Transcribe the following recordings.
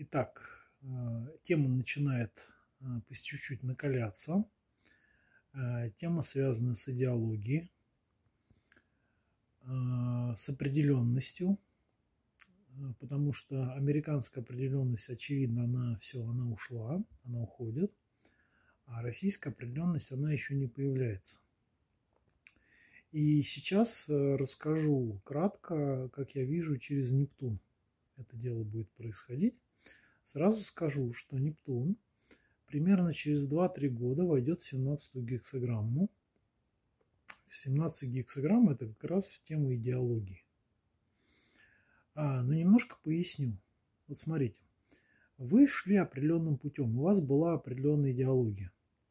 Итак, тема начинает по чуть-чуть накаляться. Тема связана с идеологией, с определенностью, потому что американская определенность, очевидно, она ушла, она уходит, а российская определенность, она еще не появляется. И сейчас расскажу кратко, как я вижу через Нептун это дело будет происходить. Сразу скажу, что Нептун примерно через 2-3 года войдет в 17-ю гексаграмму. 17 гексаграмма – это как раз тема идеологии. Но немножко поясню. Вот смотрите, вы шли определенным путем, у вас была определенная идеология.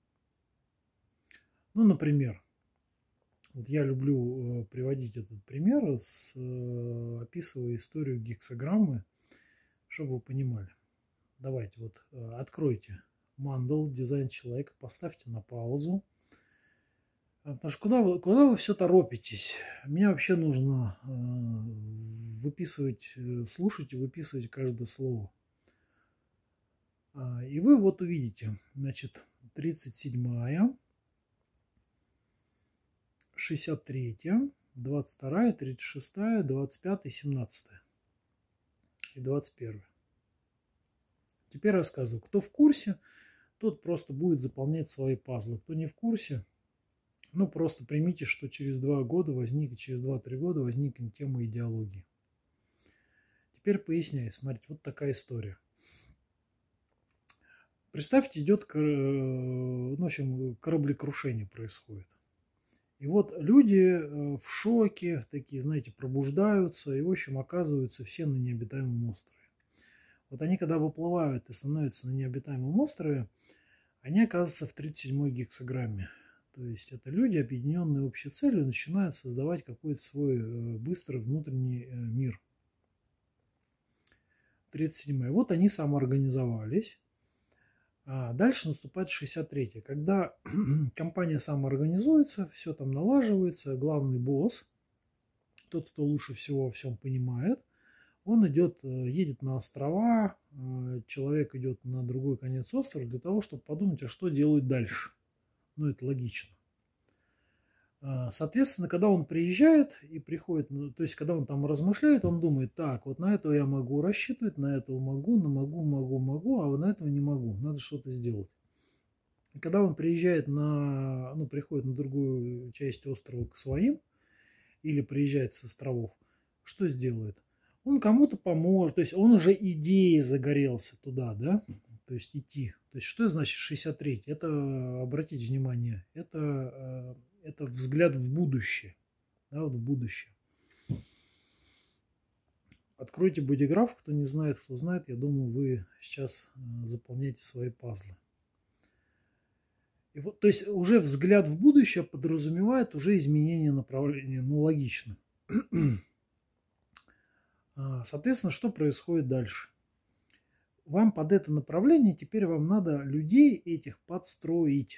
Ну, например, вот я люблю приводить этот пример, описывая историю гексаграммы, чтобы вы понимали. Давайте вот откройте Мандал, дизайн человека, поставьте на паузу. Потому что куда вы все торопитесь? Мне вообще нужно выписывать, слушать и выписывать каждое слово. И вы вот увидите, значит, 37-я, 63-я, 22-я, 36-я, 25-я, 17-я и 21-я. Теперь рассказываю. Кто в курсе, тот просто будет заполнять свои пазлы. Кто не в курсе, ну просто примите, что через 2-3 года возникнет тема идеологии. Теперь поясняю. Смотрите, вот такая история. Представьте, идет, в общем, кораблекрушение происходит. И вот люди в шоке, такие, знаете, пробуждаются и, в общем, оказываются все на необитаемом острове. Вот они, когда выплывают и становятся на необитаемом острове, они оказываются в 37-й гексаграмме. То есть это люди, объединенные общей целью, начинают создавать какой-то свой быстрый внутренний мир. 37-я. Вот они самоорганизовались. А дальше наступает 63-я. Когда компания самоорганизуется, все там налаживается, главный босс, тот, кто лучше всего во всем понимает, он едет на острова, человек идет на другой конец острова для того, чтобы подумать, а что делать дальше. Ну, это логично. Соответственно, когда он приезжает и приходит, то есть, когда он там размышляет, он думает, так, вот на этого я могу рассчитывать, на этого могу, а вот на этого не могу, надо что-то сделать. И когда он приезжает приходит на другую часть острова к своим, или приезжает с островов, что сделает? Он кому-то поможет, то есть он уже идеей загорелся туда, да, то есть идти. То есть что значит 63? Это, обратите внимание, это взгляд в будущее, да, вот в будущее. Откройте бодиграф, кто не знает, кто знает, я думаю, вы сейчас заполняете свои пазлы. И вот, то есть уже взгляд в будущее подразумевает уже изменение направления, ну логично. Соответственно, что происходит дальше? Вам под это направление теперь вам надо людей этих подстроить.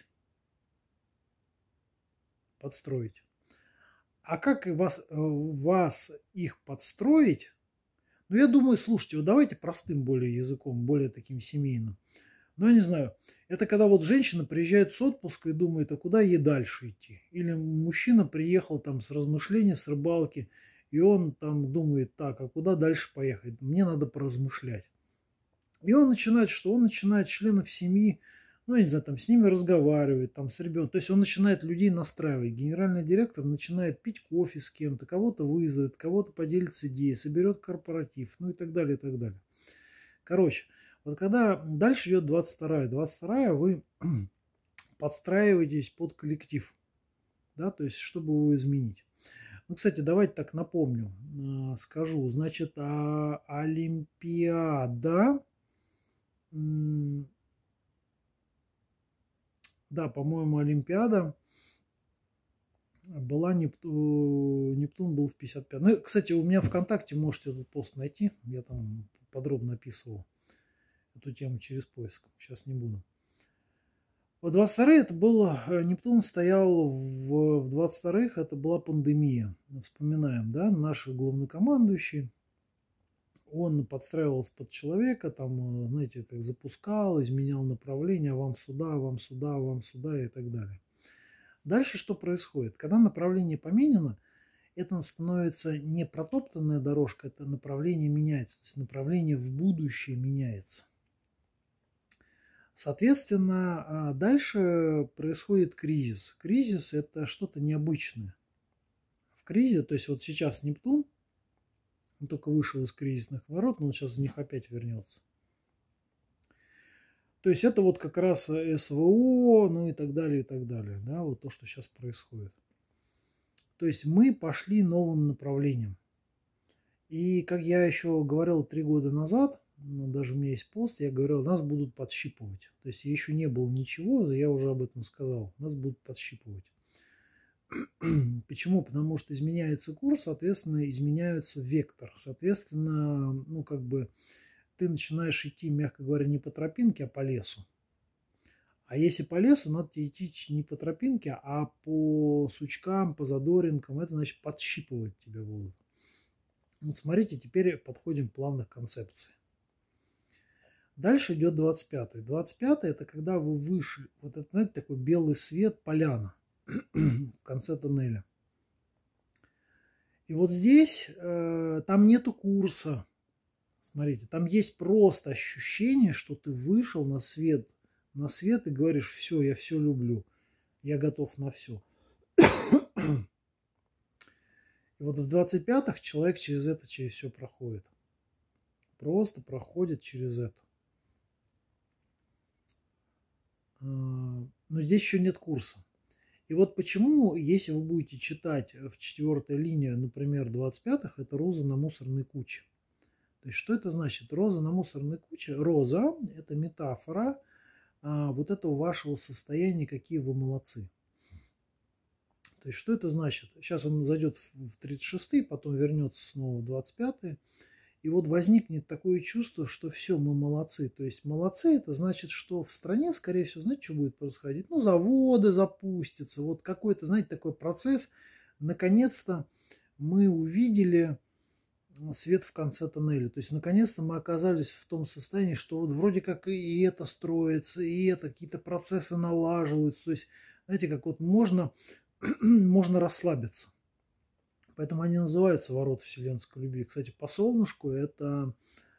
А как вас их подстроить? Ну, я думаю, слушайте, вот давайте простым более языком, более таким семейным. Ну, я не знаю, это когда вот женщина приезжает с отпуска и думает, а куда ей дальше идти? Или мужчина приехал там с размышления, с рыбалки, и он там думает, так, а куда дальше поехать? Мне надо поразмышлять. И он начинает что? Он начинает членов семьи, ну, я не знаю, там с ними разговаривать, там с ребенком. То есть он начинает людей настраивать. Генеральный директор начинает пить кофе с кем-то, кого-то вызовет, кого-то поделится идеей, соберет корпоратив, ну и так далее, и так далее. Короче, вот когда дальше идет 22-я. 22-я вы подстраиваетесь под коллектив, да, то есть чтобы его изменить. Ну, кстати, давайте так напомню, скажу. Значит, Олимпиада, да, по-моему, Олимпиада была, Нептун был в 55. Ну, кстати, у меня ВКонтакте можете этот пост найти, я там подробно описывал эту тему через поиск, сейчас не буду. В 22-х это было, Нептун стоял в 22-х, это была пандемия. Вспоминаем, да, наш главнокомандующий, Он подстраивался под человека, там, знаете, как запускал, изменял направление, вам сюда, вам сюда, вам сюда и так далее. Дальше что происходит? Когда направление поменяно, это становится не протоптанная дорожка, это направление меняется, то есть направление в будущее меняется. Соответственно, дальше происходит кризис. Кризис – это что-то необычное. В кризисе, то есть вот сейчас Нептун, он только вышел из кризисных ворот, но он сейчас в них опять вернется. То есть это вот как раз СВО, ну и так далее, да, вот то, что сейчас происходит. То есть мы пошли новым направлением. И как я еще говорил 3 года назад, даже у меня есть пост, я говорил, нас будут подщипывать. То есть еще не было ничего, я уже об этом сказал, нас будут подщипывать. Почему? Потому что изменяется курс, соответственно, изменяется вектор. Соответственно, ну как бы ты начинаешь идти, мягко говоря, не по тропинке, а по лесу. А если по лесу, надо идти не по тропинке, а по сучкам, по задоринкам. Это значит подщипывать тебя будут. Вот смотрите, теперь подходим плавно к концепции. Дальше идет 25-й. 25-й это когда вы вышли. Вот это, знаете, такой белый свет, поляна в конце тоннеля. И вот здесь там нету курса. Смотрите, там есть просто ощущение, что ты вышел на свет и говоришь, все, я все люблю, я готов на все. И вот в 25-х человек через все проходит. Просто проходит через это. Но здесь еще нет курса. И вот почему, если вы будете читать в 4-й линии, например, 25-х, это роза на мусорной куче. То есть что это значит? Роза на мусорной куче. Роза – это метафора вот этого вашего состояния, какие вы молодцы. То есть что это значит? Сейчас он зайдет в 36-й, потом вернется снова в 25-й. И вот возникнет такое чувство, что все, мы молодцы. То есть молодцы – это значит, что в стране, скорее всего, знаете, что будет происходить? Ну, заводы запустятся. Вот какой-то, знаете, такой процесс. Наконец-то мы увидели свет в конце тоннеля. То есть, наконец-то мы оказались в том состоянии, что вот вроде как и это строится, и это, какие-то процессы налаживаются. То есть, знаете, как вот можно расслабиться. Поэтому они называются ворота вселенской любви. Кстати, по солнышку это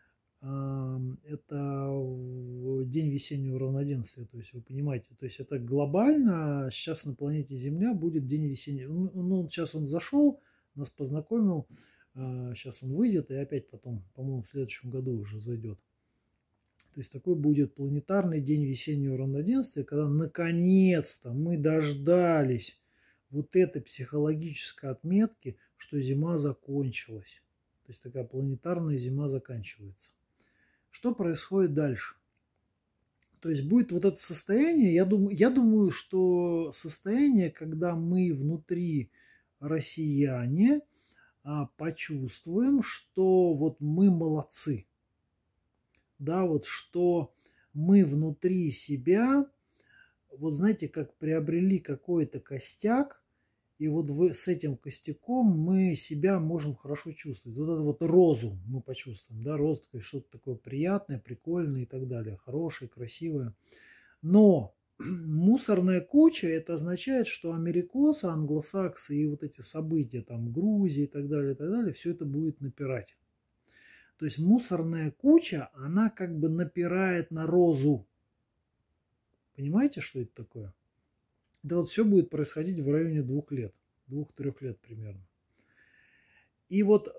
день весеннего равноденствия. То есть, вы понимаете, то есть это глобально сейчас на планете Земля будет день весеннего. Ну, сейчас он зашел, нас познакомил. Сейчас он выйдет и опять потом, по-моему, в следующем году уже зайдет. То есть такой будет планетарный день весеннего равноденствия, когда наконец-то мы дождались вот этой психологической отметки, что зима закончилась. То есть такая планетарная зима заканчивается. Что происходит дальше? То есть будет вот это состояние, я думаю, что состояние, когда мы внутри россияне почувствуем, что вот мы молодцы. Да, вот что мы внутри себя, вот знаете, как приобрели какой-то костяк, и вот с этим костяком мы себя можем хорошо чувствовать. Вот эту вот розу мы почувствуем, да, роза, что-то такое приятное, прикольное и так далее, хорошее, красивое. Но мусорная куча, это означает, что америкосы, англосаксы и вот эти события, там, Грузии и так далее, все это будет напирать. То есть мусорная куча, она как бы напирает на розу. Понимаете, что это такое? Да вот все будет происходить в районе 2 лет, 2-3 лет примерно. И вот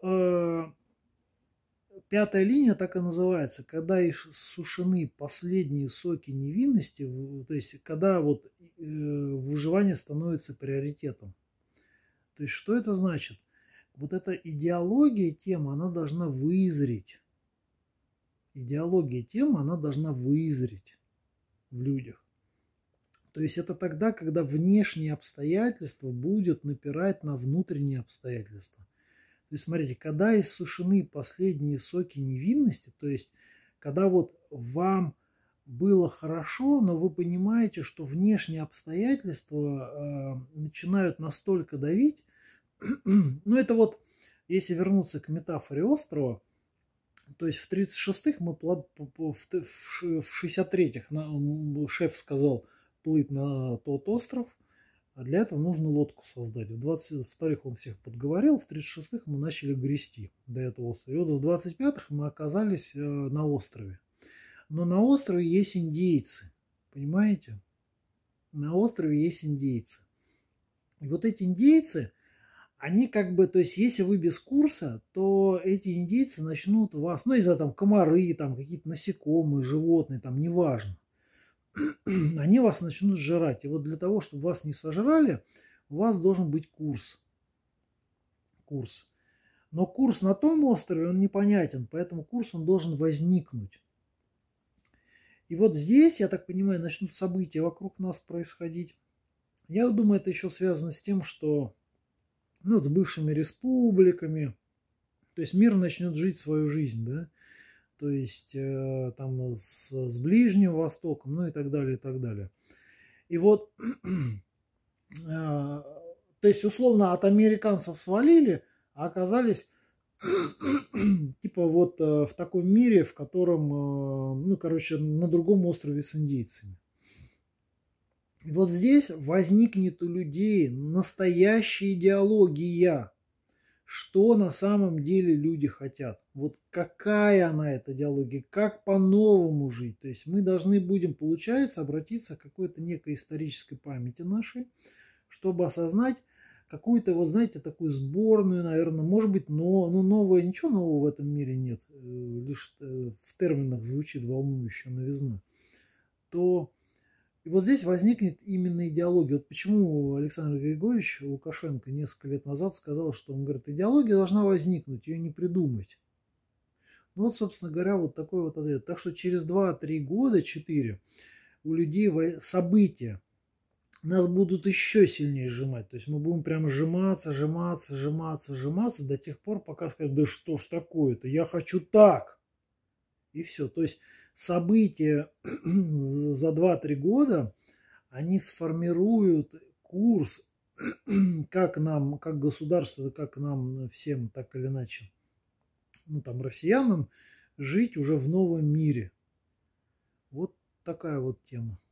5-я линия так и называется, когда иссушены последние соки невинности, то есть когда вот выживание становится приоритетом. То есть что это значит? Вот эта идеология темы, она должна вызреть. Идеология темы, она должна вызреть в людях. То есть это тогда, когда внешние обстоятельства будут напирать на внутренние обстоятельства. То есть смотрите, когда иссушены последние соки невинности, то есть когда вот вам было хорошо, но вы понимаете, что внешние обстоятельства начинают настолько давить, ну это вот, если вернуться к метафоре острова, То есть в 36-х мы, в 63-х шеф сказал плыть на тот остров, а для этого нужно лодку создать. В 22-х он всех подговорил, в 36-х мы начали грести до этого острова. И вот в 25-х мы оказались на острове. Но на острове есть индейцы, понимаете? На острове есть индейцы. И вот эти индейцы, они как бы, то есть если вы без курса, то эти индейцы начнут вас, ну из-за там комары, там какие-то насекомые, животные, там неважно, они вас начнут сжирать. И вот для того, чтобы вас не сожрали, у вас должен быть курс. Курс. Но курс на том острове, он непонятен, поэтому курс он должен возникнуть. И вот здесь, я так понимаю, начнут события вокруг нас происходить. Я думаю, это еще связано с тем, что с бывшими республиками, то есть мир начнет жить свою жизнь, да, то есть там с Ближним Востоком, ну и так далее, и так далее. И вот, то есть условно от американцев свалили, а оказались типа вот в таком мире, в котором, на другом острове с индейцами. И вот здесь возникнет у людей настоящая идеология, что на самом деле люди хотят. Вот какая она эта идеология, как по-новому жить. То есть мы должны будем, получается, обратиться к какой-то некой исторической памяти нашей, чтобы осознать какую-то, вот знаете, такую сборную, наверное, может быть, новое, ничего нового в этом мире нет, лишь в терминах звучит волнующая новизна, то и вот здесь возникнет именно идеология. Вот почему Александр Григорьевич Лукашенко несколько лет назад сказал, что он говорит, идеология должна возникнуть, ее не придумать. Ну вот, собственно говоря, вот такой вот ответ. Так что через 2-3 года, 4, у людей события нас будут еще сильнее сжимать. То есть мы будем прям сжиматься до тех пор, пока скажут, да что ж такое-то, я хочу так. И все. То есть события за 2-3 года, они сформируют курс, как нам, как государство, как нам всем, так или иначе, россиянам, жить уже в новом мире. Вот такая вот тема.